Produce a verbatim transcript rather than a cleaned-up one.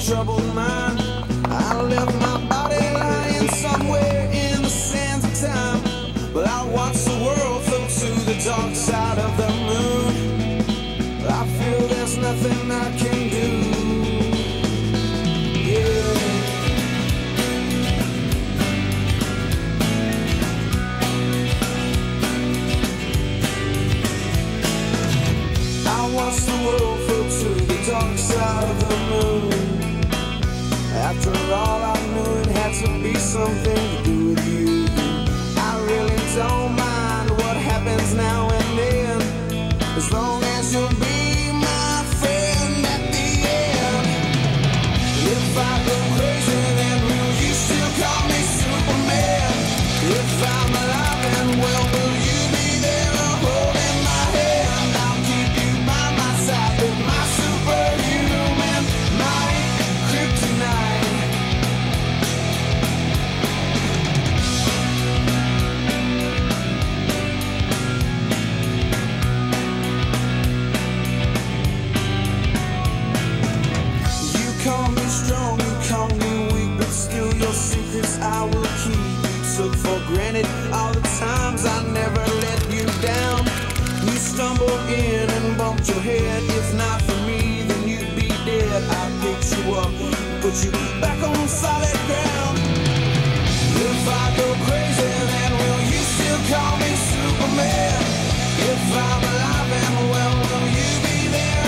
troubled mind. I left my body lying somewhere in the sands of time, but I watched the world float to the dark side of the moon. I feel there's nothing I can do. Yeah. I watched the world float to the dark side of the moon. After all, I knew it had to be something to do with you. I really don't mind what happens now and then, as long as you'll be my friend at the end. If I go crazy, then will you still call me Superman? If I'm alive and well, will you be there holding my hand? I'll keep you by my side with my superhuman might, kryptonite. Call me strong, you call me weak, but still your secrets I will keep. You took for granted all the times I never let you down. You stumbled in and bumped your head. If not for me, then you'd be dead. I picked you up, put you back on solid ground. If I go crazy, then will you still call me Superman? If I'm alive and well, will you be there